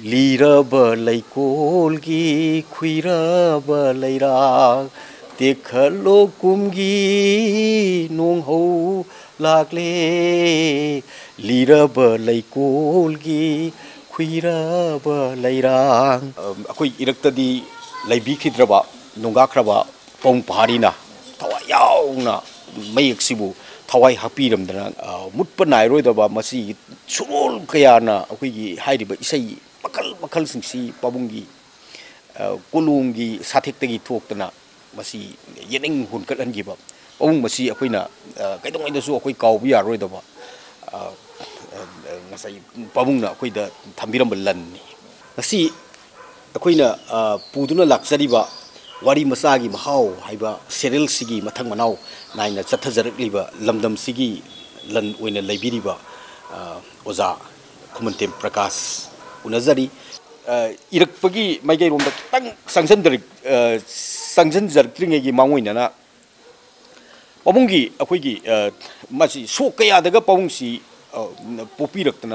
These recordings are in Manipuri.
लीरबा लैकोलगी खुइरबा लैराग देखलो कुमगी नोंहौ लागले लीरबा लैकोलगी खुइरबा लैराग अखोई इरक्तदी लैबिखिद्रबा नोंगाख्रबा पौंग पहाड़ीना थवाई यावना मयेक्सिबु थवाई हापीरमदना मुटपा नायरोइदबा मसी सुरोल कयाना अखोई हाइरिबा इसै मखल मखल सिंगसी पाबुंगी कोलुंगी साथेक्तगी थोक्तना मसी येनिंग हुनकटहनगिबा पाबुंग मसी अखोइना कैदोंगैदसु अखोई काउबु यारोइदबा ngasai pabungna akoida thambiram lanni ngasi akoina puduna laksariba wari masagi mahao haiba serial sigi mathang manau naina chathajarakliba lamdam sigi lan oina laibiriba oza Khumanthem Prakash unazari irakpagi maigai romda kitang sangjanjarkringegi mangoina na pabungi akoigi masi sokaya daga pabungsi Popi Raktana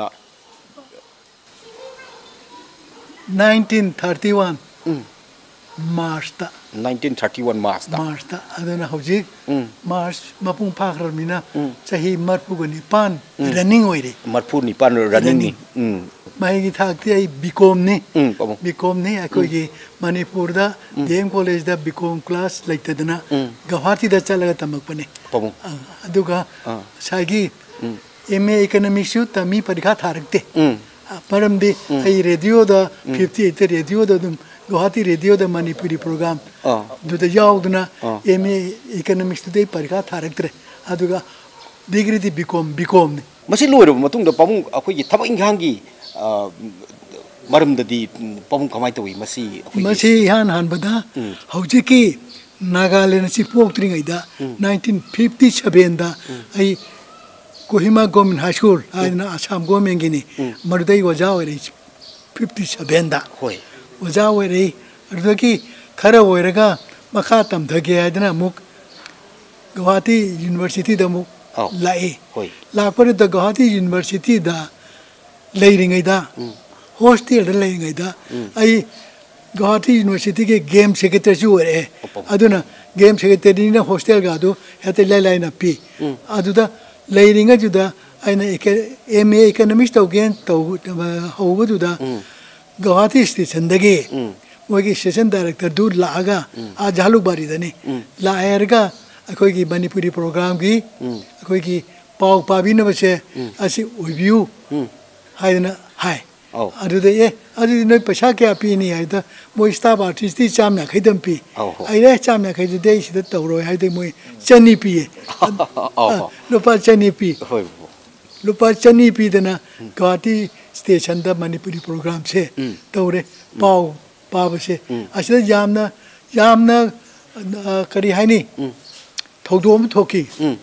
1931 March 1931 March adana hojik March mapung phakramina chahi marpugani pan running oire marpuni pan running ni mai gi thakti ai bcom ni akoi Manipur da JNMDA college da bcom class laitadana Guwahati da chalaga tamakpane aduga sagi MA economics yu tami parikha tharakte paramdi ai radio da 58 radio da Guwahati radio da Manipuri program du da yauduna MA economics de parikha tharaktre aduga degree di bcom ni masi loiro matung da pamung akoi thabak inghangi maram da di pamung kamai tawi masi han bada hojiki Nagaland si poktring aida 1957 da ai Kohima Government High School, Assam Government Gini, Marudai was our 57 da. Was our Ruki Karaweraga, Makatam, the Gadana Muk, Guwahati University the Muk, Lai. La Puri the Guwahati University da Laying Ida, hostel laying Ida. I Guwahati University game secretary, Aduna game secretary in a hostel gado, at the line of P. Aduda. Laying a juda, MA economist again to Hova Juda, Guwahati station the gay. Wagi station director do Laga, Ajalu Baridani, La Erga, a Kogi Manipuri program gi, a Kogi Pau Pabina Vache, as with you, Hi. I do the I didn't know Pashaka Pini either, Moistab artiste Chamnak hidden P. I let Chamnak the day she the Toro had the Moy Chani P. Lupa Chani P. Lupa Chani P. Then Guwahati station the Manipuri program say, Tore, Pau, Pava say. I said Jamna Karihani, Todom Toki.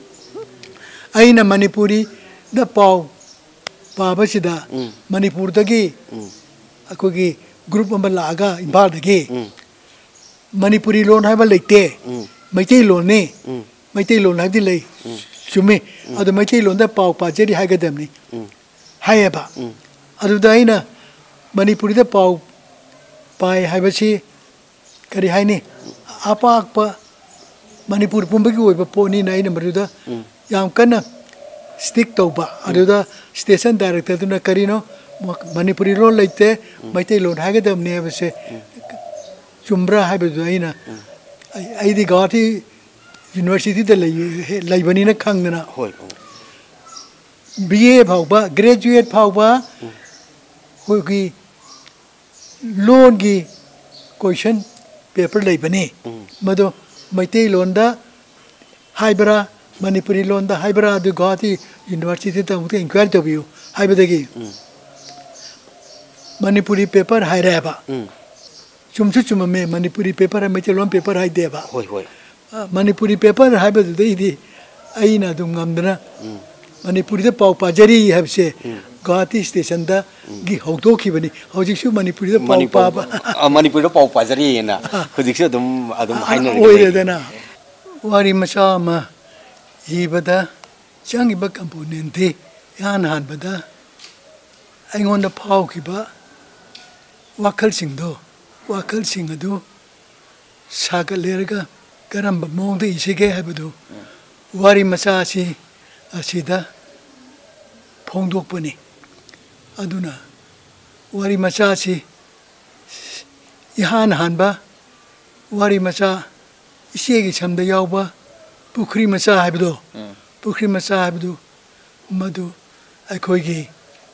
Aina Manipuri, the Pau. Papa Sida, Manipur dagi, Akogi group of Malaga, Imphal dagi, Manipuri loan have a late, Maiti loan, Maiti loan have delay, Sumi, or the Maiti loan the Pau Pajeri Hagademni, Hayaba, Adudaina, Manipuri the Pau, Pai Habashi, Karihani, Apakpa, Manipur Pumbagu, Pony Nine Maruda, Yamkana. Stick toba, aduda station director to Nakarino, Manipuri roll like there, Maite Lord Hagadam never say Chumbra Habiduina. I the Guwahati University the Libanina Kangana. BA Pauba, graduate Pauba, who loan gi question paper Libani. Mado Maite Londa Hybra. Manipuri loan the Hybra the Guwahati University to inquire of you. Hybridagi Manipuri paper Hiraba. Chumchuma Manipuri paper and Metalon paper Hideva. Manipuri paper Hybrid the Aina Dungamdana. Manipuri the Pau Pajari have say Guwahati station the Gihotoki, how you should Manipuri the Papa. Manipuri Pau Pajari and who did them Adam Wari Machama. Ibada, Changiba component, Yan Hanbada, I on the Paukiba, ꯋꯥꯈꯜꯁꯤꯡꯗꯣ ꯋꯥꯈꯜꯁꯤꯡ ꯑꯗꯨ ꯁꯥꯒꯠꯂꯦꯔꯒ ꯀꯔꯝꯕ ꯃꯑꯣꯡꯗ ꯏꯁꯤꯒꯦ ꯍꯥꯏꯕꯗꯨ ꯋꯥꯔꯤ ꯃꯆꯥ ꯑꯁꯤꯗ ꯐꯣꯡꯗꯣꯛꯄꯅꯤ ꯑꯗꯨꯅ ꯋꯥꯔꯤ ꯃꯆꯥ ꯑꯁꯤ 이한 한바 와리 마차 이시에기 참다 야오바 부크리 마차 하비도 부크리 마차 하비도 마도 아이코이기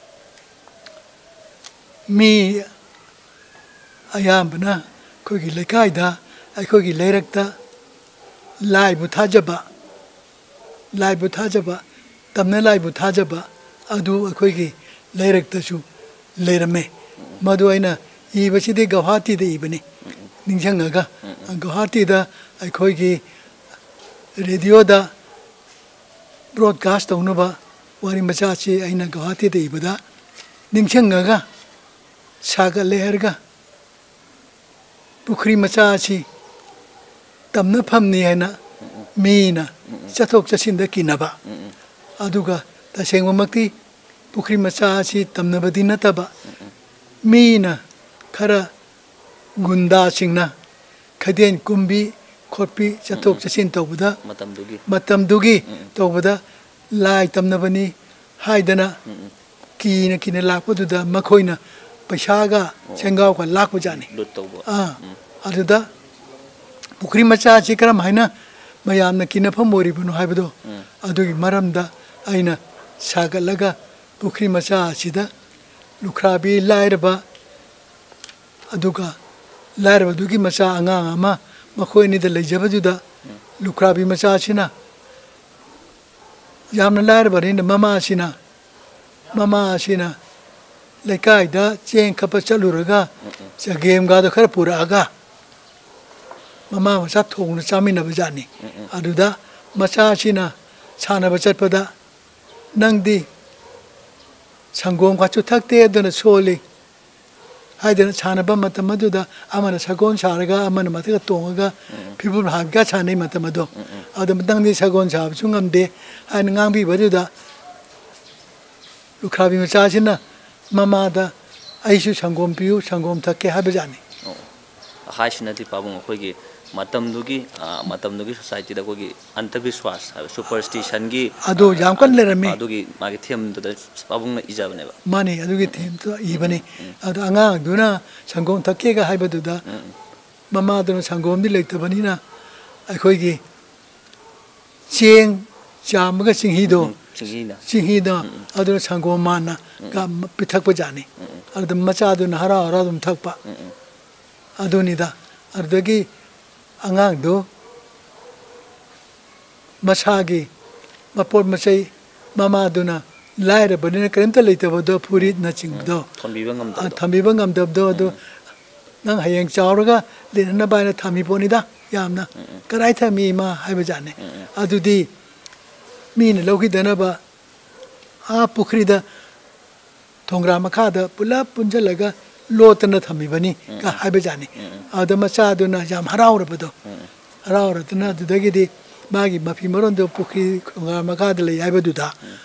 미 아야암바나 거기 레카이다 아이코이기 레렉다 라이브 타자바 땀내 라이브 타자바 아두 아이코이기 레렉다슈 레르메 마도 아이나 이버시데 구와하티데 이버니 닝샹가가 구와하티다 아이코이기 रेडियोदा ब्रॉडकास्ट होनबा वारी मचाची आइना गुवाहाटी दे इबदा निंगछंगा सागा लेहरगा पुखरी मचाची तमना फमनी हैना मीना चथोक चसिंदा किनबा अदुगा तसेंगमक्ति पुखरी मचाची तमनबदी नतबा मीना खरा गुंडा सिंगना खदेन कुंबी खोपी चथोक चसिन तौबदा मतमदुगी तौबदा लाई तमनबनी हाइदना कीना लापदुदा मखोइना पैसागा सेंगाव का लाख बजाने अदुदा पुखरी मचा ची करम हाइना मयामना कीना फमोरी बनो हाइबदो अदुगी मरमदा आइना सागलगा पुखरी मचा आसीदा लुखराबी लाइरबा अदुगा लाइरबदुगी मचा अंगा अमा मखोइनी द लेजबजुदा लुखराबी मचा आसीना यामना लाइरबरिन ममा आसीना लेकाइदा चेंग खप चलुरगा गेम गा खर पुरागा ममा मचा थोंग चामिना बजानी अदुदा मचा आसीना साना बचतपदा नंगदी संगोम खाचु थकते अदुना सोली हाइदना सानबा मतमदुदा अमना सगोन सारगा अमना मथगा तोंगा फिबुल हाबगा सानै मतमदो अदम तंगदी सगोन साब सुंगमदे हाइन ngambi बजुदा लुखराबी मचासिना ममादा आइसु संगोम पियु संगोम थके हाबजानी हाइसिनाति पाबुंग अखोइगी मतमदुगी सोसाइटी दा कोगी अंधविश्वास सुपरस्टिशन गी अदो याम कन लेरमे अदुगी मागे थेम द पाबुंग न इजाबनेबा माने अदुगी थेम तो इबने अदो अंगा दुना संगोम थके गा हाइबदुदा ममा दुना संगोम दि लेतबनिना अखोइगी चेंग चामगा सिंहिदो अदुना संगोम माना का पिथक बजानी अदो मचा दुना हरा दुम थकपा अदुनिदा अदुगी अंगांगदो मसागी मपोर मसई ममादुना लाइर बनिना करेंता लेतबदो फुरी नचिंगदो थंबीबा ngamdabdo अदो नंग हयेंग चावरगा लेना बायना थमीपोनिदा यामना कराइ थमी मा हाइबजाने अदुदी मीन लौगिदनबा आ पुखरीदा थोंग्रा मखादा पुला पुंजलगा लोतना थमीबनी का हाइबजाने अद मचादुना याम हराउरबदो हराउरदना दुदगिदी मागी मफी मरोंदो पुखरी थोंग्रा मखादा ले हाइबदुदा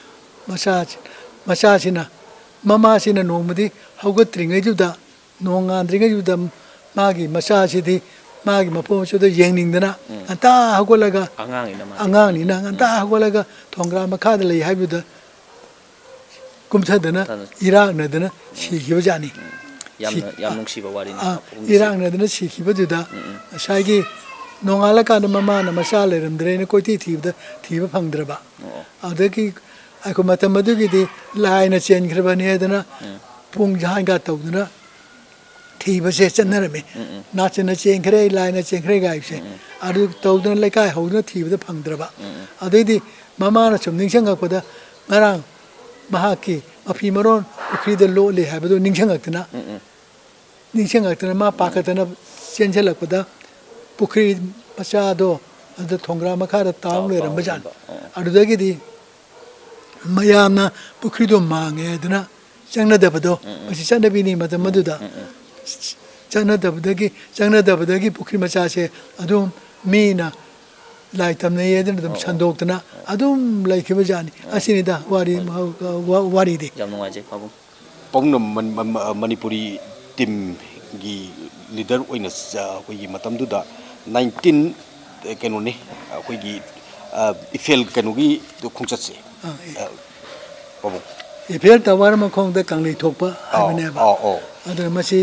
मचासिना ममासिना नोंमदी हौगत्रिंगैदुदा नोंगांद्रिंगैदुदा मागी मचासिदी मागी मपोमचुदा येंगनिंगदना अंता हौगलगा अंगांगनिना अंता हौगलगा थोंग्रा मखादा ले हाइबुदा कुमथदना इरागनदना सिगिबजानी याम नुंगसिबा वारिनी इरागनदना सिगिबदुदा साइगी नोंगालकान ममाना मचा लेरमद्रेना कोइति थीबा फंगद्रबा अदगी आइको मतमदुगिदी लाइना चेनख्रबनी हेदना पुंग जहांगा तौदना थीबसे चनरमे नाचना चेंखरे लाइना चेंखरे गाइसे अदु तौदना लेकाय हौदना थीबदा फंगद्रबा अदैदी ममाना सुम निंगसंगकपदा ngara mahaki afi maron ukhida lo le habado ningsangakna ma pakatana chenjelakpada pukhri pachado adu thongra makhara taung le rambajan adudagi di mayamna pukhri do mange aduna changna dabado masi chanabini matamaduda changna dabadagi pukhri machase adum mina lai tamne yedin dum chandokna adum lai khibajani asinida wari di yam nungaje pabu pongnom manipuri tim gi leader oina koi gi matam du da 19 kenoni koi gi Imphal kenogi khongchat se babu Imphal tawar ma khong da kanglei thokpa habane ba adra masi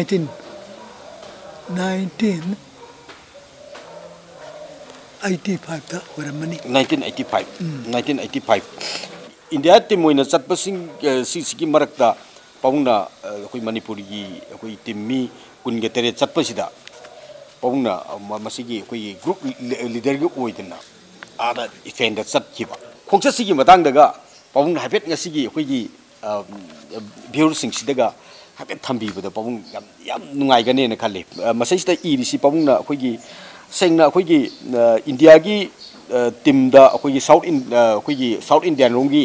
1985 da horamani 1985 India team oina chatpa sing si marakta pauna koi Manipuri gi koi team mi kun ge tere chatpa sida pauna masi gi koi group leader gi oidna ada event da chat kiba khongchat sigi matang daga pauna habet ngasi gi koi gi viewer sing sidaga habet thambi bada pauna yam nungai gane na khalle masai sta iri si pauna koi gi sengna koi gi India gi team da koi gi South Indian rongi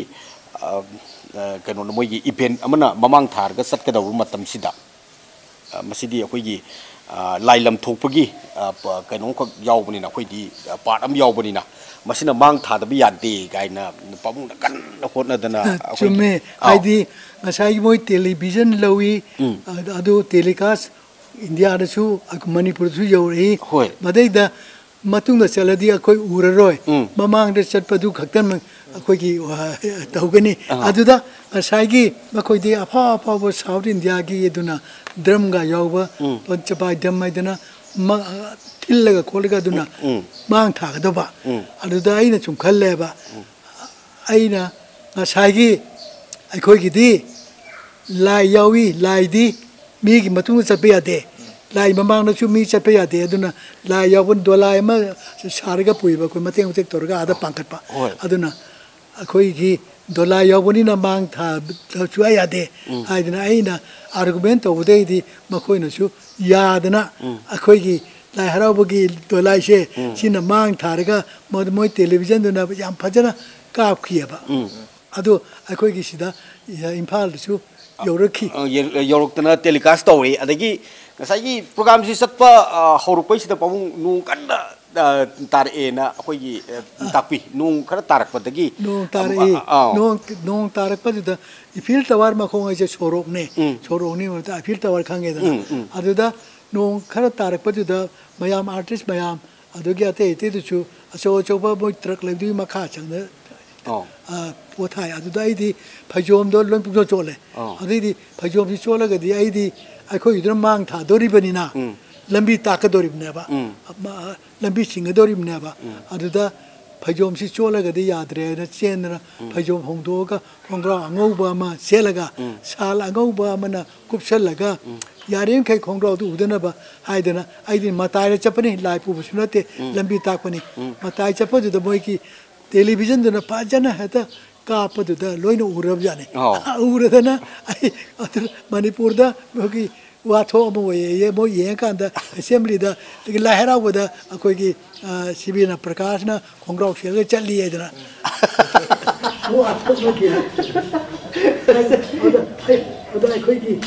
kano na moi gi event amana mamang thar ga sat ka daw matam sida masidi koi gi lailam thokpagi kano ko yawbani na koi di part am yawbani na masina mang tha da bi yade gaina pamung kan hotna dana chume aidi asai moi television lawi adu telecast India da su Manipur su yori madai da matung da saladi akoi uraroi mamang da chatpadu khaktan akoi gi tawgani aduda asai gi makoi di apha bo South India gi eduna drum ga yawba panchapai dam maidana thillaga kholaga duna mang tha ga ba aduda aina chum khalle ba aina asai gi akoi gi di lai yawi lai di mi gi matung chatpe ade lai mamang na chu mi chatpe ade aduna lai yawun dolai ma sharga puiba ko mateng tek torga ada pangkat pa aduna akoi gi dolai yawuni na mang tha chu ayade haidna aina argument obde di makoi na chu yadna akoi gi lai harabagi dolai she sina mang tharga mod moi television duna yam phajana kaap khiyaba adu akoi gi sida Imphal chu yorokhi yorokna telecast tawri adagi ngasai program si satpa horupai sida pamung nung kanna tar ena akoi gi takpi nung khara tarak padagi nung tarak paduda Imphal tawar ma khong ai chorok ni wata Imphal tawar khange da aduda nung khara tarak paduda mayam artist mayam adugi ate du chu aso choba boy truck ledu makha changna pothai aduda idi phajom do lon pu chole adidi phajom si chola ga di idi akhoi idra mang tha dori bani na lambi taka dori bne ba lambi singa dori bne ba aduda phajom si chola ga di yadre na chen na phajom hongdo ga khongra angau ba ma selaga sal angau ba mana kupsalaga yarem kai khongra du udana ba haidana aidi matai ra chapani lai pu sunate lambi takpani matai chapa du da boy ki television duna pajana hata kaapa du da loina urab jane uradana ai Manipur da boki watho mo ye mo ye kan da assembly da lahara wada akoi gi sibina prakash na khongra khel chali edana wo atho mo ki oda akoi gi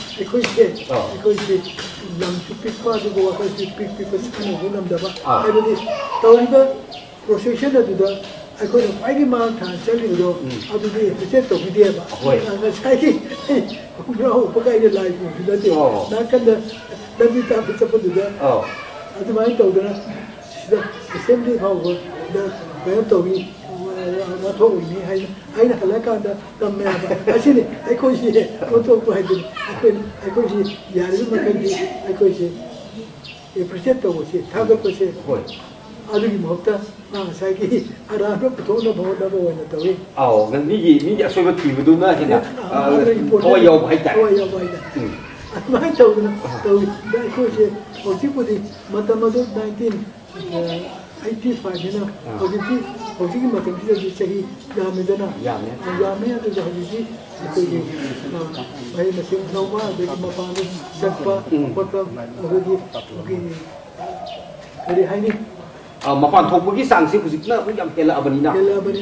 lam chupik pa du go akoi pik skano gunam da ba ai bodi tawriba procession da du da akoi ai ma tha chali do adu di project to bi de ba na sai ki khongra upakai de lai bu da de na kan da bi ta bi chapu du da adu mai to da assembly how da ba to bi na to ni ai na kala ka da tam me ba asini akoi shi to ko hai de akoi shi yar bi ma kan di akoi shi e project to ko shi tha ga ko shi adugi mohta na sai ki ara ro putho na bo da bo na tawi gan mi asoi ba ti bu na hina to yo bai ta mai to na tawi da ko je o ti pu di mata ma do 1985 na o ji mata ki ji chahi ya me da na ya me adu ja ji ko ji bai ma sim no ma de ma pa de sakpa pata adugi kari hai ni mapan thokpagi sangsi hujikna yam hela abanina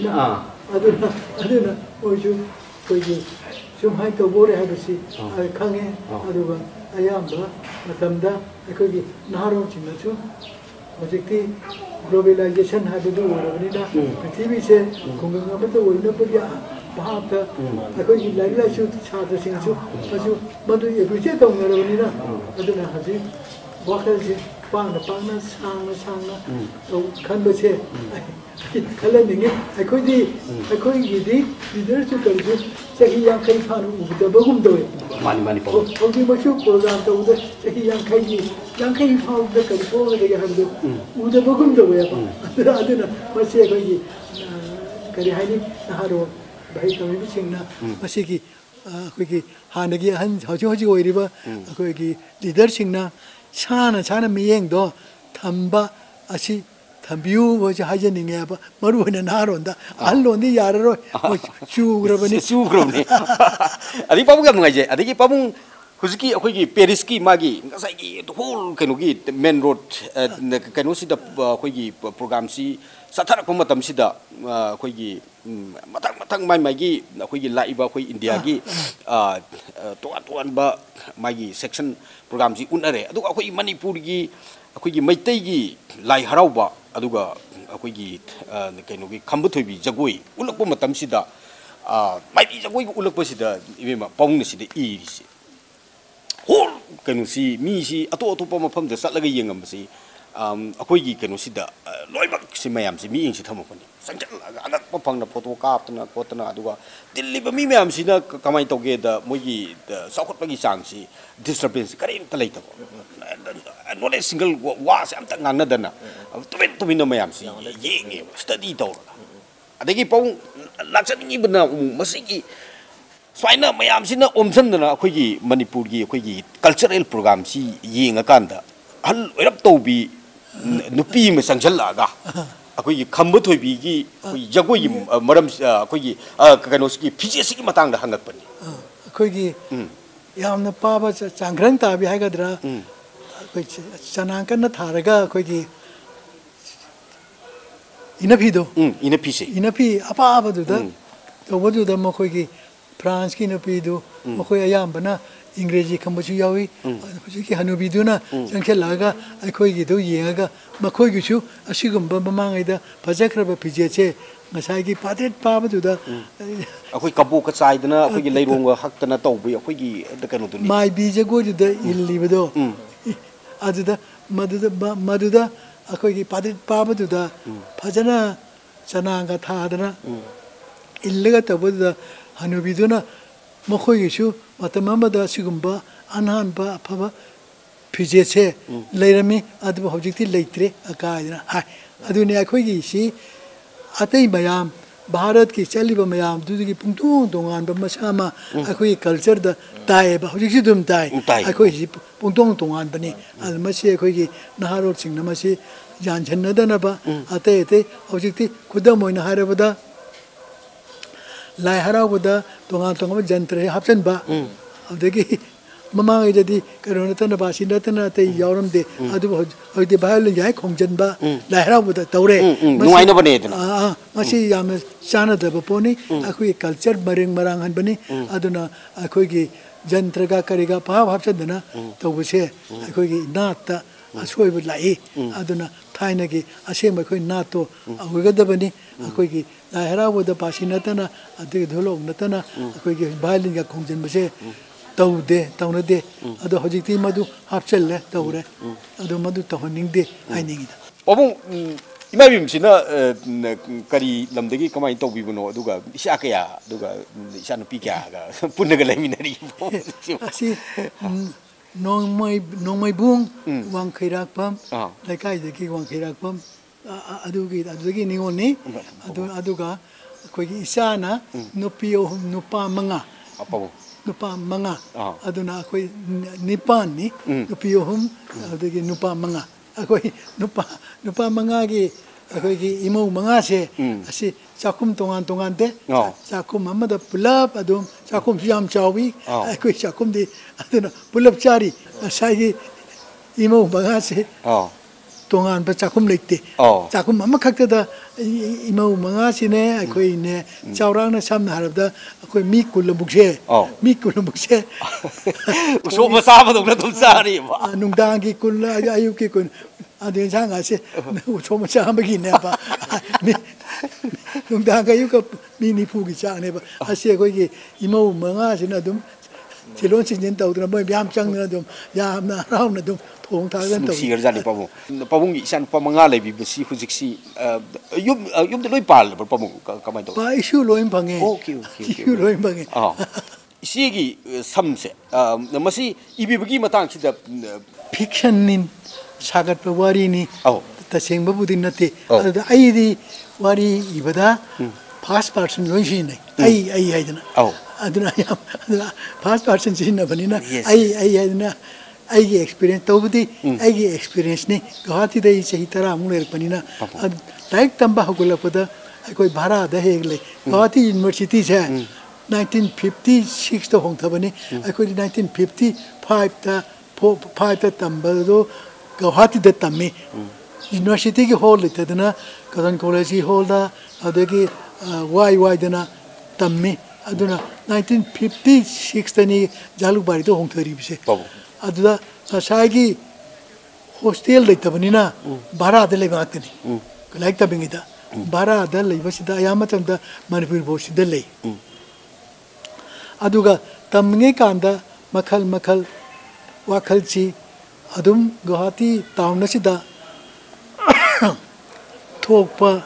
aduna oju koji sum hai to bore ha bisi khange aduba ayamba matamda akogi naharo chimna chu hojikti globalization ha bedu warabanina prithvi se khunga ma to oina purya ꯚꯥꯞꯇ ꯑꯩꯈꯣꯏꯒꯤ ꯂꯥꯏꯔꯤꯛ ꯂꯥꯏꯁꯨ ꯁꯥꯇ꯭ꯔꯁꯤꯡꯁꯨ ꯃꯗꯨ ꯑꯦꯄ꯭ꯔꯤꯁꯤꯌꯦꯠ ꯇꯧꯅꯔꯕꯅꯤꯅ ꯑꯗꯨꯅ ꯍꯧꯖꯤꯛ ꯋꯥꯈꯜꯁꯦ ꯄꯥꯛꯅ ꯁꯥꯡꯅ ꯈꯟꯕꯁꯦ ꯈꯜꯍꯟꯅꯤꯡꯉꯤ ꯑꯩꯈꯣꯏꯒꯤꯗꯤ ꯂꯤꯗꯔꯁꯨ ꯀꯔꯤꯁꯨ ꯆꯍꯤ 50 ꯐꯥꯅ ꯎꯗꯕꯒꯨꯝ ꯇꯧꯋꯦ ꯍꯧꯖꯤꯛꯃꯛꯁꯨ ꯄ꯭ꯔꯣꯒ꯭ꯔꯥꯝ ꯇꯧꯕꯗ ꯆꯍꯤ 50 ꯐꯥꯎꯕꯗ ꯀꯔꯤ ꯊꯣꯛꯑꯒꯗꯒꯦ ꯍꯥꯏꯕꯗꯨ ꯎꯗꯕꯒꯨꯝ ꯇꯧꯋꯦꯕ ꯑꯗꯨꯅ ꯃꯁꯤ ꯑꯩꯈꯣꯏꯒꯤ ꯀꯔꯤ ꯍꯥꯏꯅꯤ ꯅꯍꯥꯔꯣꯜ ꯃꯍꯩ ꯇꯝꯂꯤꯕꯁꯤꯡꯅ ꯃꯁꯤꯒꯤ ꯑꯩꯈꯣꯏꯒꯤ ꯍꯥꯟꯅꯒꯤ ꯑꯍꯟ ꯍꯧꯖꯤꯛ ꯑꯣꯏꯔꯤꯕ ꯑꯩꯈꯣꯏꯒꯤ ꯂꯤꯗꯔꯁꯤꯡꯅ ꯁꯥꯅ ꯃꯤꯠꯌꯦꯡꯗꯣ ꯊꯝꯕ ꯑꯁꯤ ꯊꯝꯕꯤꯌꯨ ꯍꯣꯏꯁꯦ ꯍꯥꯏꯖꯅꯤꯡꯉꯦꯕ ꯃꯔꯨꯑꯣꯏꯅ ꯅꯍꯥꯔꯣꯟꯗ ꯑꯍꯜꯂꯣꯟꯗꯤ ꯌꯥꯔꯔꯣꯏ ꯆꯨꯈ꯭ꯔꯕꯅꯤ ꯑꯗꯒꯤ ꯄꯥꯕꯨꯡ ꯌꯥꯝ ꯅꯨꯡꯉꯥꯏꯖꯩ ꯑꯗꯒꯤ ꯄꯥꯕꯨꯡ ꯍꯧꯖꯤꯛꯀꯤ ꯑꯩꯈꯣꯏꯒꯤ ꯄꯦꯔꯤꯁꯀꯤ ꯃꯥꯒꯤ ꯉꯁꯥꯏꯒꯤ ꯍꯣꯜ ꯀꯩꯅꯣꯒꯤ ꯃꯦꯟ ꯔꯣꯗ ꯀꯩꯅꯣꯁꯤꯗ ꯑꯩꯈꯣꯏꯒꯤ ꯄ꯭ꯔꯣꯒ꯭ꯔꯥꯝꯁꯤ ꯆꯠꯊꯔꯛꯄ ꯃꯇꯝꯁꯤꯗ ꯑꯩꯈꯣꯏꯒꯤ ꯃꯊꯪ ꯃꯥꯒꯤ ꯑꯩꯈꯣꯏꯒꯤ ꯂꯥꯛꯏꯕ ꯑꯩꯈꯣꯏ ꯏꯟꯗꯤꯌꯥꯒꯤ ꯇꯣꯉꯥꯟꯕ ꯃꯥꯒꯤ ꯁꯦꯛꯁꯟ ꯄ꯭ꯔꯣꯒ꯭ꯔꯥꯝꯁꯤ ꯎꯠꯅꯔꯦ ꯑꯗꯨꯒ ꯑꯩꯈꯣꯏꯒꯤ ꯃꯅꯤꯄꯨꯔꯒꯤ ꯑꯩꯈꯣꯏꯒꯤ ꯃꯩꯇꯩꯒꯤ ꯂꯥꯏ ꯍꯔꯥꯎꯕ ꯑꯗꯨꯒ ꯑꯩꯈꯣꯏꯒꯤ ꯀꯩꯅꯣꯒꯤ ꯈꯝꯕ ꯊꯣꯏꯕꯤ ꯖꯒꯣꯏ ꯎꯠꯂꯛꯄ ꯃꯇꯝꯁꯤꯗ ꯃꯥꯏꯕꯤ ꯖꯒꯣꯏꯒ ꯎꯠꯂꯛꯄꯁꯤꯗ ꯏꯕꯦꯝꯃ ꯄꯥꯕꯨꯡꯅ ꯁꯤꯗ ꯏꯔꯤꯁꯤ ꯍꯣꯜ ꯀꯩꯅꯣꯁꯤ ꯃꯤꯁꯤ ꯑꯇꯣꯞꯄ ꯃꯐꯝꯗ ꯆꯠꯂꯒ ꯌꯦꯡꯉꯝꯕꯁꯤ ꯑꯩꯈꯣꯏꯒꯤ ꯀꯩꯅꯣꯁꯤꯗ ꯂꯣꯏꯅꯃꯛꯁꯤ ꯃꯌꯥꯝꯁꯤ ꯃꯤꯠꯌꯦꯡꯁꯤ ꯊꯝꯃꯛꯄꯅꯤ ꯆꯪꯁꯤꯜꯂꯒ ꯑꯉꯛꯄ ꯐꯪꯅ ꯐꯣꯇꯣ ꯀꯥꯞꯇꯅ ꯈꯣꯠꯇꯅ ꯑꯗꯨꯒ ꯇꯤꯜꯂꯤꯕ ꯃꯤ ꯃꯌꯥꯝꯁꯤꯅ ꯀꯃꯥꯏꯅ ꯇꯧꯒꯦꯗ ꯃꯣꯏꯒꯤ ꯆꯥꯎꯈꯠꯄꯒꯤ ꯆꯥꯡꯁꯤ ꯗꯤꯁꯇꯔꯕꯦꯟꯁ ꯀꯔꯤꯝꯇ ꯂꯩꯇꯕ ꯅꯣꯂꯦꯖ ꯁꯤꯡꯒꯜ ꯋꯥꯁꯦ ꯑꯝꯇ ꯉꯥꯡꯅꯗꯅ ꯇꯨꯃꯤꯟꯅ ꯃꯌꯥꯝꯁꯤ ꯌꯦꯡꯉꯦꯕ ꯁ꯭ꯇꯗꯤ ꯇꯧꯔꯒ ꯑꯗꯒꯤ ꯄꯥꯕꯨꯡ ꯂꯥꯛꯆꯅꯤꯡꯉꯤꯕꯅ ꯃꯁꯤꯒꯤ ꯁꯨꯃꯥꯏꯅ ꯃꯌꯥꯝꯁꯤꯅ ꯑꯣꯝꯁꯤꯟꯗꯅ ꯑꯩꯈꯣꯏꯒꯤ ꯃꯅꯤꯄꯨꯔꯒꯤ ꯑꯩꯈꯣꯏꯒꯤ ꯀꯜꯆꯔꯦꯜ ꯄ꯭ꯔꯣꯒ꯭ꯔꯥꯝꯁꯤ ꯌꯦꯡꯉꯀꯥꯟꯗ ꯑꯍꯜ ꯑꯣꯏꯔꯞ ꯇꯧꯕꯤ ꯅꯨꯄꯤ ꯑꯃ ꯆꯪꯁꯤꯜꯂꯛꯑꯒ ꯑꯩꯈꯣꯏꯒꯤ ꯈꯝꯕ ꯊꯣꯏꯕꯤꯒꯤ ꯑꯩꯈꯣꯏꯒꯤ ꯖꯒꯣꯏꯒꯤ ꯃꯔꯝ ꯑꯩꯈꯣꯏꯒꯤ ꯀꯩꯅꯣꯁꯤꯒꯤ ꯐꯤꯖꯦꯠꯁꯤꯒꯤ ꯃꯇꯥꯡꯗ ꯍꯪꯉꯛꯄꯅꯤ ꯑꯩꯈꯣꯏꯒꯤ ꯌꯥꯝꯅ ꯄꯥꯕ ꯆꯥꯡꯈ꯭ꯔꯪ ꯇꯥꯕꯤ ꯍꯥꯏꯒꯗ꯭ꯔꯥ ꯑꯩꯈꯣꯏ ꯆꯅꯥꯡ ꯀꯟꯅ ꯊꯥꯔꯒ ꯑꯩꯈꯣꯏꯒꯤ ꯏꯅꯐꯤ ꯑꯄꯥꯕꯗꯨꯗ ꯇꯧꯕꯗꯨꯗ ꯃꯈꯣꯏꯒꯤ ꯐ꯭ꯔꯥꯟꯁꯀꯤ ꯅꯨꯄꯤꯗꯨ ꯃꯈꯣꯏ ꯑꯌꯥꯝꯕꯅ ꯏꯪꯒ꯭ꯔꯦꯖꯤ ꯈꯪꯕꯁꯨ ꯌꯥꯎꯏ ꯍꯧꯖꯤꯛꯀꯤ ꯍꯅꯨꯕꯤꯗꯨꯅ ꯆꯪꯁꯤꯜꯂꯛꯑꯒ ꯑꯩꯈꯣꯏꯒꯤꯗꯨ ꯌꯦꯡꯉꯒ ꯃꯈꯣꯏꯒꯤꯁꯨ ꯑꯁꯤꯒꯨꯝꯕ ꯃꯃꯥꯡꯉꯩꯗ ꯐꯖꯈ꯭ꯔꯕ ꯐꯤꯖꯦꯠꯁꯦ ꯉꯁꯥꯏꯒꯤ ꯄꯥꯗ꯭ꯔꯦꯠ ꯄꯥꯕꯗꯨꯗ ꯑꯩꯈꯣꯏ ꯀꯕꯣꯛꯀ ꯆꯥꯏꯗꯅ ꯑꯩꯈꯣꯏꯒꯤ ꯂꯩꯔꯣꯡꯒ ꯍꯛꯇꯅ ꯇꯧꯕ ꯑꯩꯈꯣꯏꯒꯤ ꯀꯩꯅꯣꯗꯨꯅꯤ ꯃꯥꯏꯕꯤ ꯖꯒꯣꯏꯗꯨꯗ ꯏꯜꯂꯤꯕꯗꯣ ꯃꯗꯨꯗ ꯑꯩꯈꯣꯏꯒꯤ ꯄꯥꯗ꯭ꯔꯦꯠ ꯄꯥꯕꯗꯨꯗ ꯐꯖꯅ ꯆꯅꯥꯡꯒ ꯊꯥꯗꯅ illega tabuda hanubiduna mokhoyisu matamamada sigumba anhanba afaba pijese leirami adu hojikti leitre akaidna ha aduni akhoyi si atei mayam Bharat की चली बमयाम दूध की पुंगतों दोंगान बमसामा अकोई कल्चर द ताए बहुजिक सी तुम ताए अकोई सी पुंगतों दोंगान बनी अलमसी अकोई की नहारों सिंह नमसी जान जन्नत न बा आते आते बहुजिक ती खुदा मोइन हारे बदा लाय हरा बदा दोंगान दोंगान जंतर है हाप्सन बा अब देखी ममांग यदि करोना तना बासी न तना ते यावरम दे अदु होइदे बाहर जाय खोंजन बा लाहरा बुदा तौरे नुआइना बने इतना मसी याम चाना दब पोनी अखोई कल्चर मरेंग मरांग हन बनी अदुना अखोई की जंत्र का करेगा पाव हापसदना तौबसे अखोई की नात असोय बुलाई अदुना थाइना की असे मखोई नातो अगदबनी अखोई की लाहरा बुदा बासी न तना अदि धोलोग न तना अखोई की बाहर का खोंजन बसे तौदे तौनदे अदो हजिती मधु हापचल तौरे अदो मधु तौनिंगदे आइनिंगदा पबुं इमाबिमसिना करी लमदगी कमाई तौबिबनो अदुगा इसा कया अदुगा इसा नुपी क्या गा पुन्नगा लेमिनरी असि नोंमै बुंग वांखैराकपम लेकाइदगी वांखैराकपम अदुगी निगोनी अदुगा कोई इसाना नुपी नुपा मंगा अपबु nupa manga aduna akoi nipan ni nupi ohum adagi nupa manga akoi nupa manga gi akoi gi imo manga se asi chakum tongan te chakum amada pulap adum chakum yam chawi akoi chakum di aduna pulap chari sai gi imo manga se tongan ba chakum lekte chakum amma khakta da imo manga sine akoi ne chaurang na samna harabda akoi mi kulambukse so masama dong na tum sari ba nungdang ki kul ayu ki kun adin sang ase so masama gi ne ba nungdang ayu ka mi nifu gi chang ne ba ase ko gi imau manga sina dum chilon chin tau dra moi byam chang na dum ya na raw na dum thong tha gan tau si gar jani pabung gi san pamanga le bi si hujik si yum de loi pal pabung kamai to ba issue loi bange okay issue loi bange isi gi samse namasi ibi bagi matang sida fiction nin sagat pa wari ni ta seng ba budin nate Oh. ada ai di wari ibada first person loi shi nei ai haidana aduna yam first person shi na banina Yes. ai haidana ai gi experience to budi ai gi experience ni Guwahati dai sahi tara amung ler panina like tamba hogula pada koi bhara da hegle Guwahati university se 1956 to hong thabani koi 1955 ta 5 ta tamba do Guwahati da tamme university ki hall le tadana kadan college hall da adagi y dana tamme aduna 1956 tani jalukbari to hong thari bise aduda sasagi hostel le tabanina bara da le batani like tabingida bara da le basida ayamatam da Manipuri bosi da le aduga tamnge kanda makhal wakhal chi adum Guwahati town sida thokpa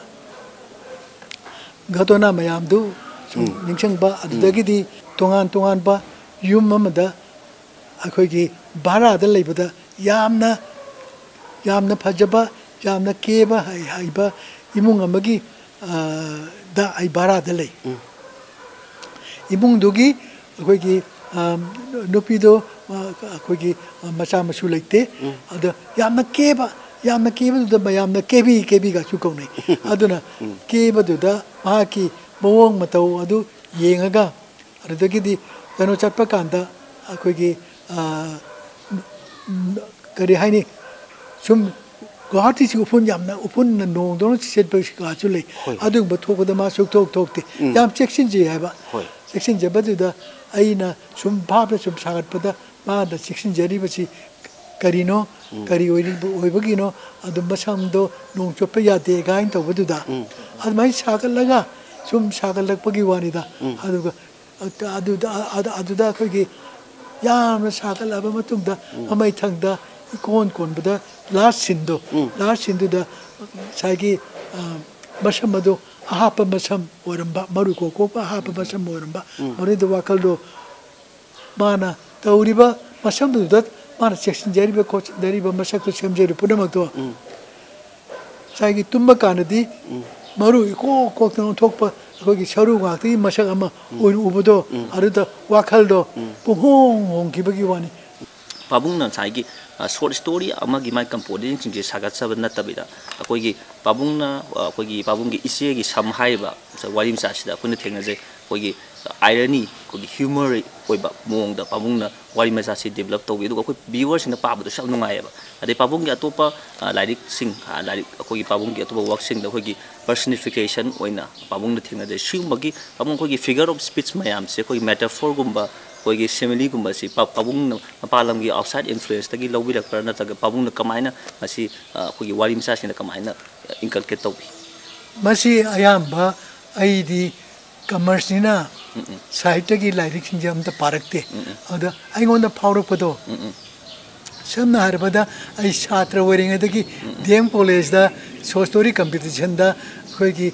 gatona mayam du ningsang ba adagi di tongan ba yum amada akhoi gi bara da leibada yamna phajaba yamna keba haiba imung amagi da ai bara da lei imung dugi akhoi gi nupido akhoi gi macha masu leite ada yamna keba da mayamna kebi ga chu kaunai aduna keba du da maki mawong matau adu yengaga adagi di kano chatpa kanda akhoi gi kari haini sum Guwahati si upun yamna upun na nong dono set ba ka chule adu ba thok da ma suk thok te yam section je hai ba section je ba da aina sum bhab da sum sagat pa da ma da section jari ba si karino kari oi ba gi no adu masam do nong chop ya de ga in to ba da ad mai sagal laga sum sagal lag pa gi wani da adu da ko gi yam sagal aba matung da amai thang da kon bada last sindu da sagi masam do ahapa masam oramba maru ko ahapa masam oramba maru do wakal do mana tauriba masam do that mana section jari ba coach dari ba masak to sem jari punamak do sagi tumba kanadi maru ko thokpa ko gi saru ga ti masak ama ubudo aruda wakal do hong ki bagi wani pabung na sagi short story amagi mai composing sing sagat saban na tabida akoigi pabung na akoigi pabung gi Ichegi Sam haiba warim sa sida kun thengna je akoigi irony akoigi humor oiba mong da pabung na warim sa si develop to du akoi viewers na pabdu sab nungai ba ade pabung gi atopa lyric sing lyric akoigi pabung gi atopa work sing da akoigi personification oina pabung na thengna je shimagi pabung akoigi figure of speech mayam se akoigi metaphor gumba कोई सेमिली गुम से पाबुंग पालम की आउटसाइड इन्फ्लुएंस तक लौबीरक पर नतग पाबुंग कमायना मसी कोई वारी मसा सिन कमायना इनकलकेट तौबी मसी अयाम्बा आईदी कमर्स निना साहित्य की लाइरिक सिंह हम तो पारकते अदा आइगोंदा फावरकपदो समना हरबदा आई छात्र वरिंगदगी डीएम कॉलेज दा शॉर्ट स्टोरी कंपटीशन दा कोई की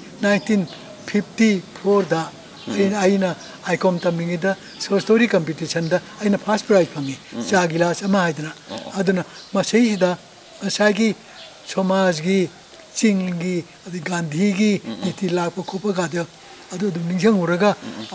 1954 दा आइना आइकॉम तमिंगदा शॉर्ट स्टोरी कंपटीशन दा आइना फर्स्ट प्राइज फंगी चा गिलास अमा हाइदना अदना मसैदा मसागी समाजगी चिंगी अदि गांधीगी नीति लाप खोप गादे अदु निंजंग उरगा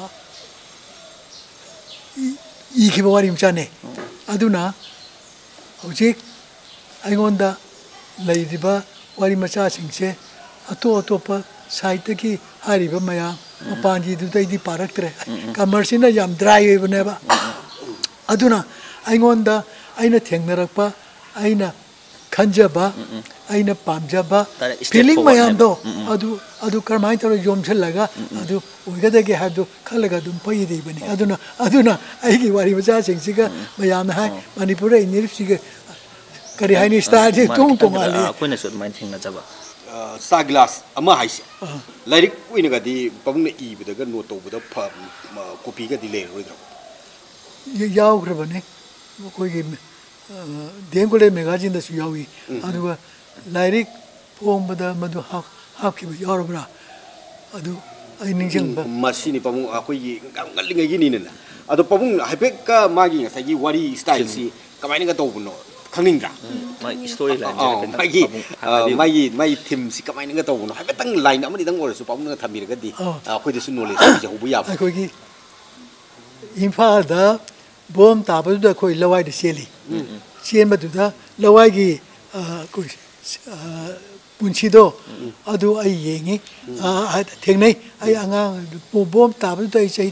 इखि बवारी मचाने अदुना हौजिक आइगोंदा लैदिबा वारी मचा सिंगसे अतोपा साहित्य की हारिबा मया मपांजी दुदैदी पारक्तरे कमर्सिना याम ड्राई होइबनेबा अदुना आइगोंदा आइना थेंगनरकपा आइना खंजबा आइना पामजबा फीलिंग मयाम दो अदु करमाइ तरो योमछलगा अदु ओइगदगे हादु खलगा दुम पयिदि बनि अदुना आइगी वारी मचा सिंगसिगा मयाम हाय मणिपुर इनिरसिगा करी हाइनि स्टार जे तोंग तोंगाले कोइना सु माइन थिंगना जबा saglas ama haise lairik uina ga di pamung I bida ga no to bida copy ga di le roidro yaw grabane koi gi dengole magazine da su yawi aduga lairik pom bada madu hak ki yaw bra adu ai ningjang ba masini pamung akoi gi ngalinga gi ni na adu pamung haipek ka magi nga sagi wari style si kamaini ga to buno khangningra mai storyline mai theme si kamaini ga to buno haipetang line amani dang or su pamung ga thamir ga di akoi de su knowledge ji hu bu ya akoi gi Imphal da bom tabu da koi lawai de seli chen ma du da lawai gi koi punchi do adu ai yengi thengnai ai anga bom tabu da sei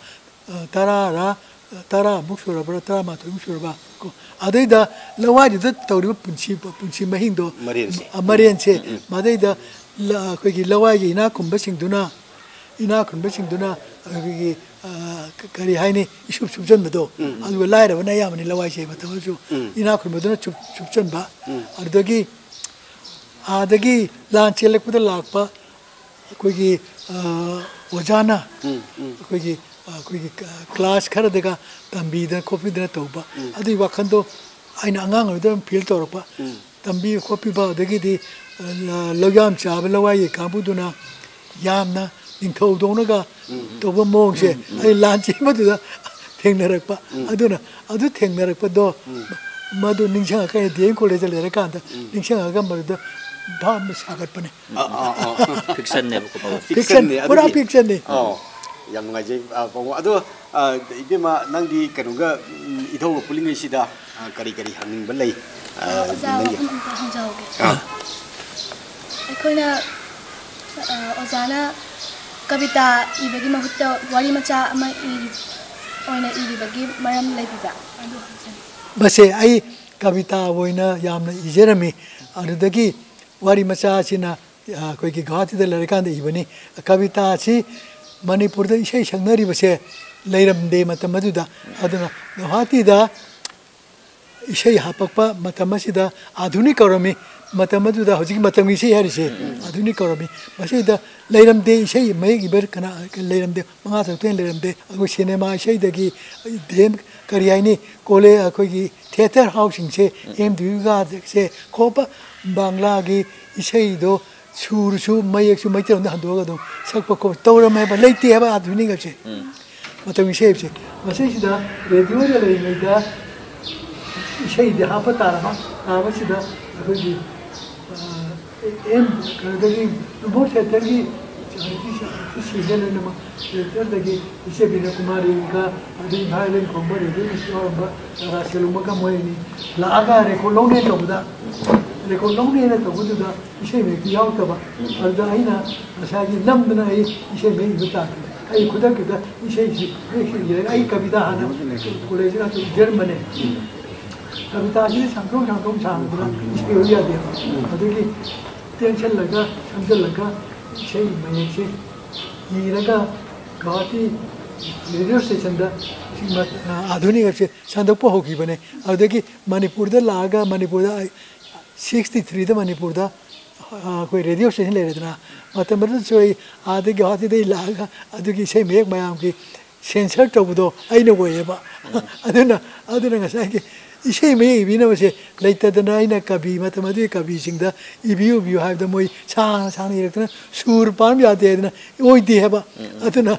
tara mushura bra tara ma to mushura ba ko adai da lawai da tawri punchi mahing do amarian che madai da koi gi lawai gi ina kumba sing duna gi kari haini isup subjan bado alu laira bana ya mani lawai che bata ju ina kun baduna subjan ba adagi lan chelek put lakpa koi gi wajana koi gi class khara dega tambi da copy da toba adi wakhando aina angang da feel torpa tambi copy ba dagi di logam cha lawai ka buduna yamna Inthau donaga toba mongse ai lanchi madu thengnarakpa aduna adu thengnarakpa do madu ningsang ka de college le rakanda ningsang ga madu bam sagat pane fiction ne ko fiction ne pura fiction ne yam ngai je pong adu ibema nangdi kanuga idhau pulingai sida kari hanging balai nangi hangjaoge aikoina ozana Kavita ibagi mahutta wari macha ama oina ibagi maram lebiba base ai kavita oina yamna ijerami adudagi wari macha sina koi ki Guwahati da larikan da ibani kavita si Manipur da Eshei sangnari base leiramde matamadu da aduna Guwahati da Eshei hapakpa matamasida adhunik karami matamadu da hojik matami se harise adhunik karami base da leiramde Eshei mai giber kana leiramde manga thakten leiramde ago cinema Eshei dagi dem kariyaini kole akoi gi theater housing se mdu ga se khopa bangla gi Eshei do sur mayek su maiter da hando ga do sakpa ko tawra mai ba leite ba adhunik se matami se se base da radio le mai da Eshei de hapa tarama avasida akoi gi kadagi bo theater gi season में लेटर दगे इसे बिना कुमारी का अभी भाईलेन कोमर है इस और राशेलुमा का मोइनी लागा रेकोलोने तो बुदा रेकोलोने ने तो बुदा इसे में किया होता बा और दाइना असागी नम्दना है इसे में बता आई खुदा खुदा इसे ये आई कविता है ना कॉलेज का तो जर्मन है कविता जी संतों सांगना इसे हो गया दिया अदगी टेंशन लगा समझ लगा Eshei mai se iraga Guwahati radio station da adhunik se sandakpa hoki bane adagi Manipur da laga Manipur da 63 da Manipur da koi radio station le redna matamar choi adagi Guwahati da laga adagi Eshei mai mayam ki censor tobudo aina goyeba aduna ngasai ki Eshei mai bina base later the naina kabi matamadu kabi singda ibiu have the moi sa ni rekna sur pan ya de na oi de heba aduna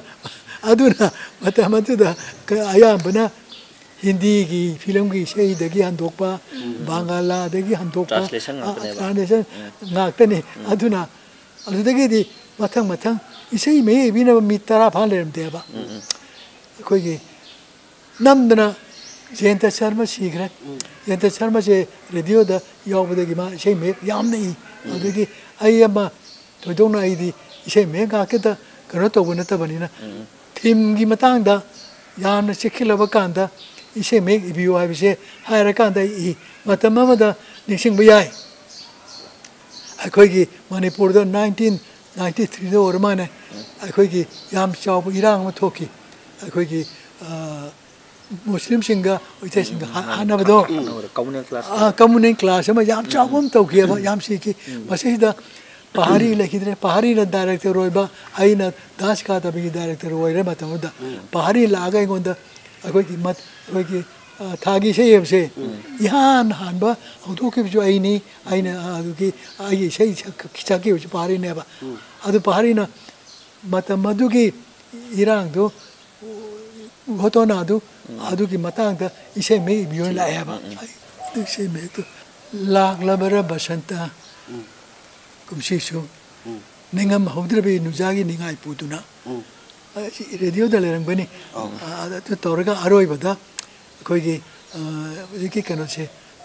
matamadu da aya bana Hindi gi film gi Eshei da gi handokpa Bangala da gi handokpa translation ngaktane aduna adudagi di matang Eshei mai bina mitara phan lerm de ba koi gi namdana JNMDA Sharma secret. JNMDA Sharma se radio da yawda gi ma Eshei me yam nei. Adagi ai ama to dong na idi Eshei me ga ke da kano to buna ta bani na. Theme gi matang da yan na sikhila ba kan da Eshei me ibiu ai se haira kan da I matama da nising ba yai. Akoi gi Manipur da 1993 da ormane akoi gi yam chaw irang ma thoki. Akoi gi Muslim singa oite singa hana bado communal class ama yam chawam to kiya yam siki masida pahari lekidre pahari na director roiba aina das ka tabi director roire matamuda pahari laga ingonda akoi ki mat akoi ki thagi se yebse ihan hanba auto ke jo aini aina adu ki ai sei kichaki jo pahari ne ba adu pahari na matamadu ki irang do gotona adu ki matang da ise me bion la ya ba adu se me to lag labara basanta kumsisu ningam hodrebi nujagi ningai putuna radio da lerang bani adu toraga aroi bada koigi ki kano se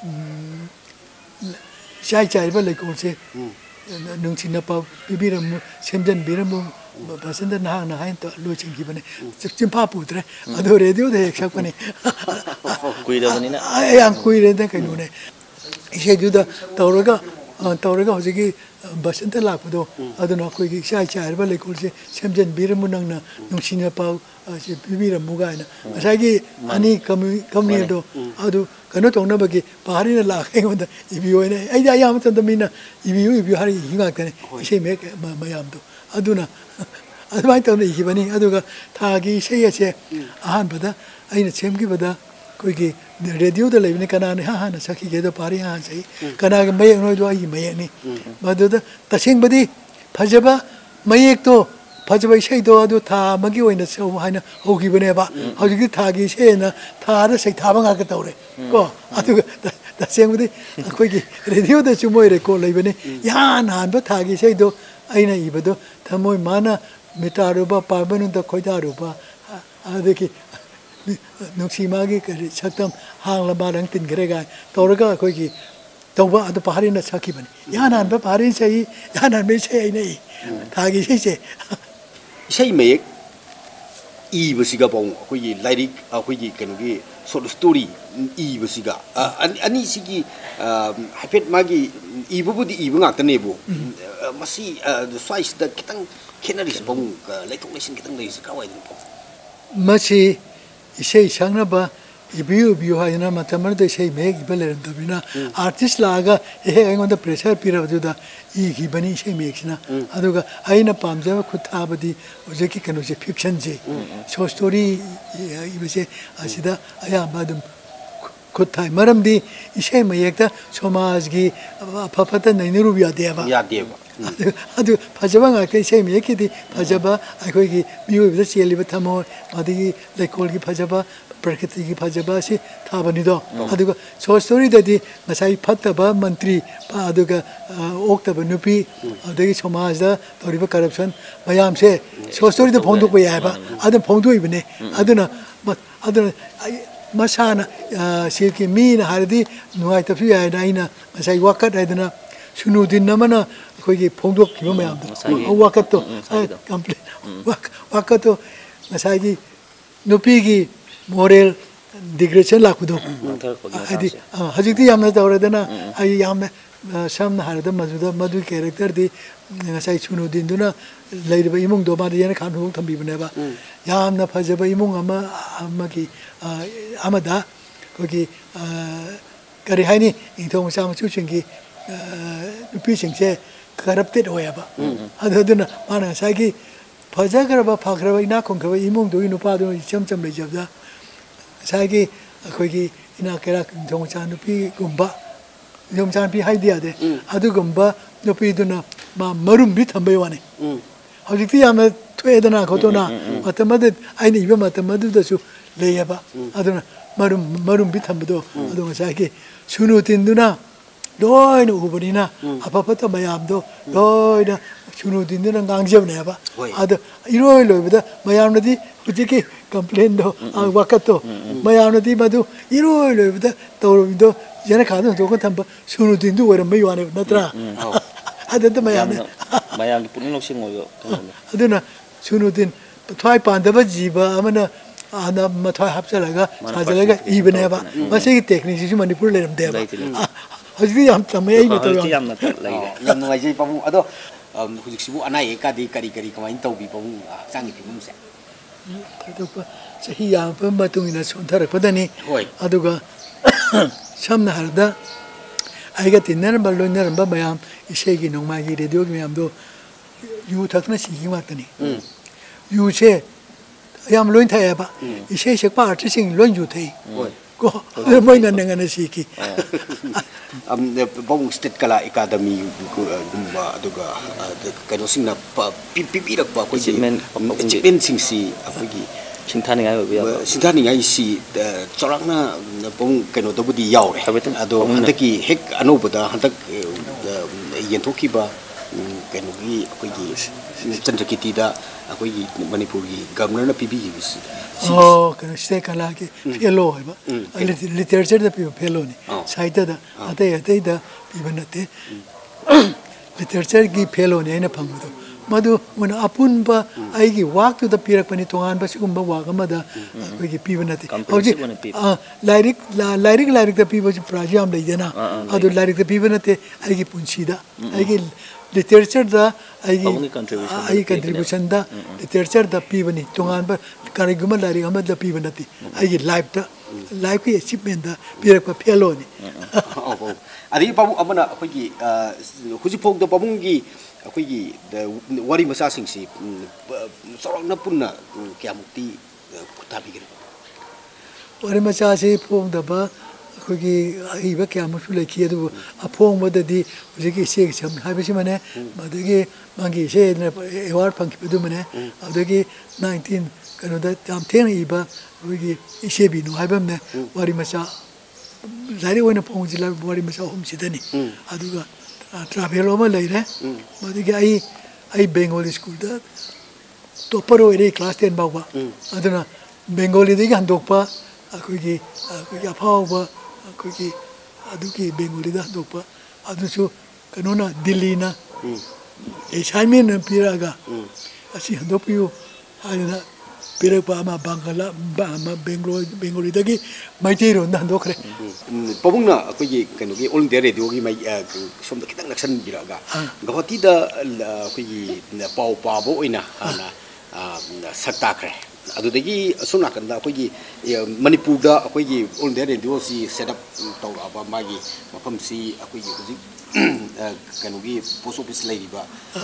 chai chai ba lekon se nungchina pa bibiram semjan biram basanta na hain to lo chingi bane chimpa putre adu radio da eksak bani kuida bani na yang kuire da kanu ne ise juda toraga hojiki basanta lakpado aduna koigi chai chai ba lekon se semjan biram nangna nungchina pa se bibiram mugaina asagi ani kamni do adu kano tongna bagi pahari na la kengonda ibiyo ne ai ya am tanda mina ibiyo hari hinga kane ise me mayam do aduna adumai tawna ihibani aduga thagi sei ase ahan bada aina chemgi bada koigi radio da lebne kana ne ha na sakhi ge do pari ha sei kana ge mayek no do ai mayek ni maduda tasing badi phajaba mayek to phajaba sei do adu tha magi oina so haina hogi bane ba hogi thagi sei na tha da sei tha ba nga ka tawre ko aduga tasing badi koigi radio da chumoi re ko lebne ya na ba thagi sei do aina ibado thamoi mana mitaruba parbanu da khoidaruba adeki nuksima gi kari saktam hang lamba rang tin grega toraga koi ki tawba adu pahari na sakhi bani yanan ba pahari sei yanan me sei nei thagi sei se sei me I basiga bong koi gi lyric koi gi kanu gi short story I basiga ani sigi hapet magi I bubudi I ngak tane bu masi the size da kitang kenaris bong lekong kitang dai kawai masi Eshei sangnaba ibiu haina matamar de sei meg beleran dabina artist laga engonda pressure pirabduda gi bani sei megsina aduga aina pamjaba khuthabadi ojeki kanu se fiction je short story ibese asida aya badum khuthai maramdi eshei mayekta somajgi phapata nainuru yadeba adu phajaba ngake sei mekidi phajaba akhoi biu bi cheliba thamo adigi lekol gi phajaba prakriti gi phajaba si thabani do aduga short story dadi ngasai phattaba mantri pa aduga oktaba nupi adigi somaj da toriba corruption mayam se short story da phongdok ba yaba adu phongdoi bane aduna masana silki mina hardi nuai tafi ya daina ngasai wakat aidana sunudin namana koigi phongdok kiba mayam do wakato complete wakato ngasai nupi gi moral degradation lakhudo adi hajikti yamna tawradana ai yamna samna harada madu character di ngasai sunudin duna leiriba imung do ma yana khanhu thambi baneba yamna phajaba imung ama ki amada koigi kari haini ingthong sama chuchingi nupi singse corrupted hoyaba aduna mana sagi phajagraba phagraba ina khongkhaba imung do nupa do chamcham lejabda sagi akhoi ina kera jongchan nupi gumba jongchan pi haidia de adu gumba nupi duna ma marum bi thambai wani hojikti yamna thwedana khotona matamad aini iba matamad da su leyaba aduna marum bi thambado adu sagi sunutin duna loina ubunina apapata mayamdo loina sunudindina ngangjabneba ada iroi loibada mayamnadi hujiki complain do wakato mayamnadi madu iroi loibada tawrobido jana khadu to thamba sunudindu warambai wane natra adada mayamgi puning loksing oyo aduna sunudin thwai pandaba jiba amana ana mathai hapchalaga sajalaga ibneba masigi technique si manipur leramdeba hajdi yam tamai ai beto yam na lai yam ngai jai pamu ado hujik sibu anai kadi kari kamain tau bi pamu changi pimum se aduga sahi yam pam batungina sonthar padani aduga samna harda aiga tinnerba loinerba mayam Ichegi Nongmagi radio gi mayam do yu thakna si hi matani yu che yam loin thaya ba Ichei shekpa artist sing loin yu thai ko moi na ngana si ki bong state kala academy gumba aduga kano sing na pi rak pa ko achievement sing si akogi singthani ngai si chorakna bong kano dobudi yaure ado handaki hek anoboda handak yentoki ba kano gi akogi chandrakiti da akogi Manipuri governor na pibi oh kan state kala ki fellow ba literature da fellow ni Sahitya da ate da pibanate literature gi fellow ni na phamdo madu mun apun ba ai gi work to the pirak pani tongan ba sigum ba work ma da koi gi pibanate hoji lyric da pibo projam dai dena adu lyric da pibanate ai gi punchi da ai gi literature da ai contribution da literature da pibani tongan ba kariguma lyric ama da pibanate ai gi life ki achievement da pirak pa fellow ni adi babu amana akogi huji phok da babung gi akogi wari masa sing si sorokna punna kyamukti kuthabigire wari masa se phok da ba akogi aiba kyamusu lekhi adu aphong ba di hujiki Ichegi Sam haibasi mane madagi Mang-gi Eshei na award phangki du mane adagi 19 kano da tam theng iba akogi Ichegi no haibam ne wari masa zari wena phong jila wari masa hom sidani aduga travel oma leire madagi ai Bengali school da topper ore class 10 ba aduna Bengali de handokpa akogi aphawba akogi aduki Bengali da handokpa adusu kanona Delhi na assignment piraga asi handokpiu ayana pirapa ama Bangala ba ama Bengali dagi maitero na handokre pabungna akogi kanogi all india radio gi mai somda kitang naksan biraga Guwahati da akogi pau pabo oina ana saktakre adudagi asuna kanda akogi Manipur da akogi all india radio si set up tawaba magi mafam si akogi huji kanogi post office laiba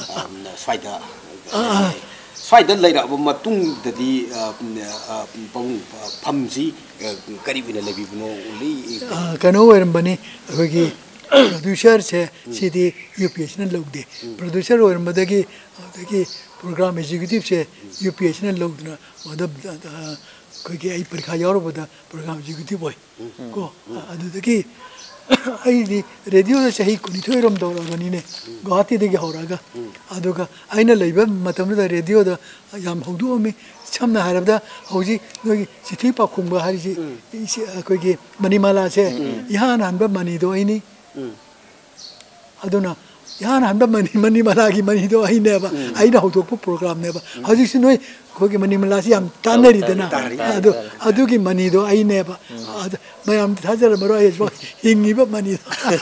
swaida laira ba matung dadi pang phamsi karibina lebibno uli kano werambani akogi producer se city UPH na logde producer werambadagi program executive se UPH na logdna madab kogi ai parikha yaroboda program executive boy ko adudagi ai di radio da sahi kuni thoiram dawragani ne Guwahati de horaga aduga aina leiba matam da radio da yam haudu mi samna harabda hauji nogi sithi pa khumba hariji kogi manimala se ihan hanba mani do aini aduna ihan hanba manimala gi mani do aine ba aina haudu program ne ba hauji sinoi kogi manimala si am tanari dana adu gi mani do aine ba mayam thajara maro ai hingi ba mani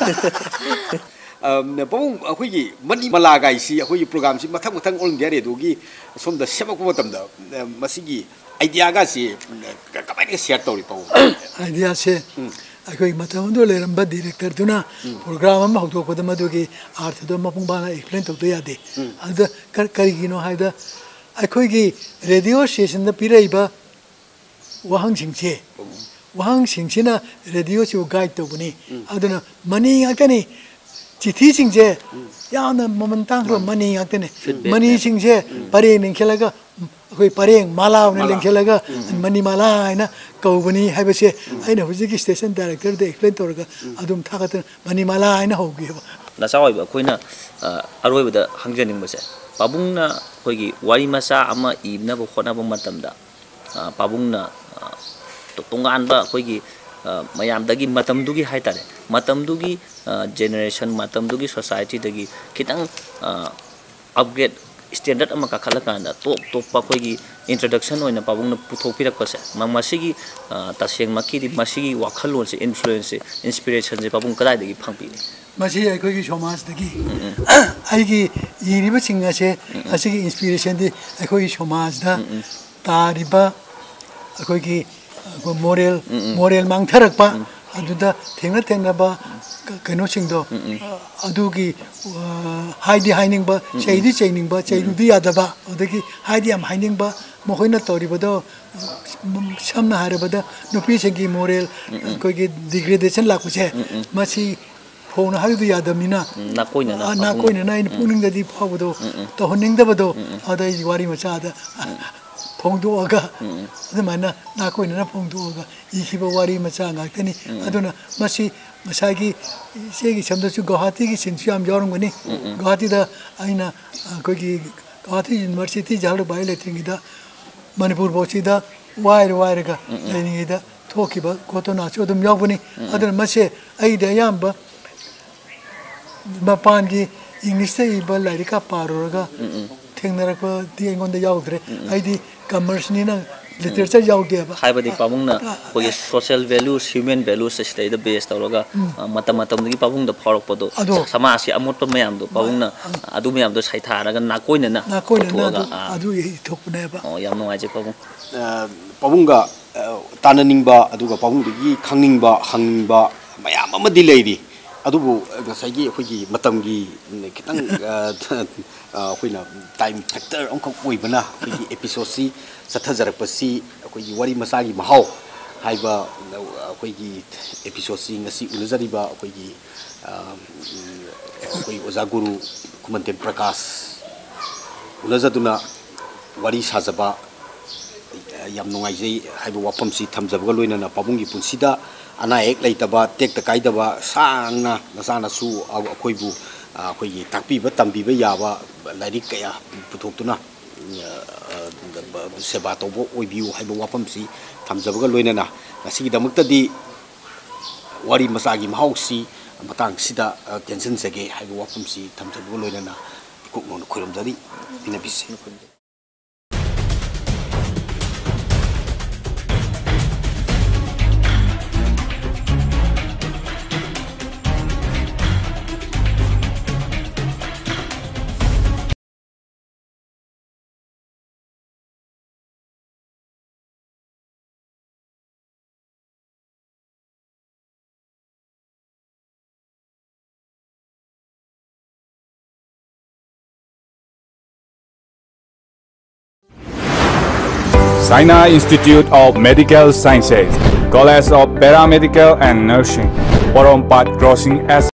pabung akogi Manimala gai si akogi program si mathang all india radio gi somda semak matam da masigi idea ga si kamai share tori pau idea se akogi matam do leramba director duna program am hauto ko da madugi arth do mapung bana explain to ya de ada kari gino haida akogi radio station da piraiba wahang singchina radio si guide to buni aduna mani akani chithi singje yana momantang ro mani akane mani singje pare ning khelaga koi pareng mala ne leng khelaga mani mala aina kaubani haibase aina hujiki station director de explain torga adum thagata mani mala aina hogi na sawai ba koina aroi ba hangjaning base pabungna koigi wari masa ama ibna bo khona bo matamda pabungna tongan ba koigi mayamdagi matamdugi haitare matamdugi generation matamdugi society dagi kitang upgrade standard ama kakhala kanda top pa koigi introduction oina pabungna puthokpirak pase masigi taseng makki di masigi wakhalon se influence inspiration je pabung kadai dagi phangpi masi aikogi somaj dagi aigi yiriba singa se asigi inspiration di aikogi somaj da tariba aikogi moral mangtharak pa aduda thengna ba kano singdo adugi haidi haining ba chaidi chaining ba chaidu di adaba odagi haidi am haining ba mohoina tori bodo samna hare bodo nupi sengi moral koi gi degradation la kuche masi phone hari du yadamina na koina na in puning da di phabodo to honing da bodo adai wari macha da phongdo aga adamana na koina na phongdo aga ihiba wari macha ngakani aduna masi Machagee Eshei samda chu Guwahati ki sinchu am jarum gani Guwahati da aina koi ki Guwahati University jalu bai letringi da Manipur bochi da wire ka leningi da thoki ba koto na chu dum yog bani adana mase ai da yamba mapan ki English se ba larika paruraga thengnara ko di engon da yogre ai di commerce ni na literature yaude ba hai ba di pabung na ko social values human values stay the base tawraga matam gi pabung da phorok podo sama si amot pa mayam do pabung na adu mayam do sai tharaga na koina na adu ye thokne ba yam no aje pabung pabung ga tananing ba adu ga pabung gi khangning ba hangning ba mayam amadi leidi adubu gasai gi matam gi kitang akhoi time factor ongkok oibana gi episode si sathajarakpasi akhoi wari masagi mahau haiba akhoi gi episode si ngasi unajariba akhoi oza guru Khumanthem Prakash unajaduna wari sajaba yam nungaijei haiba wapam si thamjabaga loinana pabungi punsida ana ek leitaba tekta kaidaba sangna nasana su akhoi bu akhoi takpiba tambiba yaba lairik kaya puthokuna seba tobo oibiu haiba wapam si thamjabaga loinana ngasi damuktadi wari masagi mahausi matang sida tension sege haiba wapam si thamjabaga loinana koknon khoiramjari pinabisi China Institute of Medical Sciences, College of Paramedical and Nursing, Porompat Crossing S.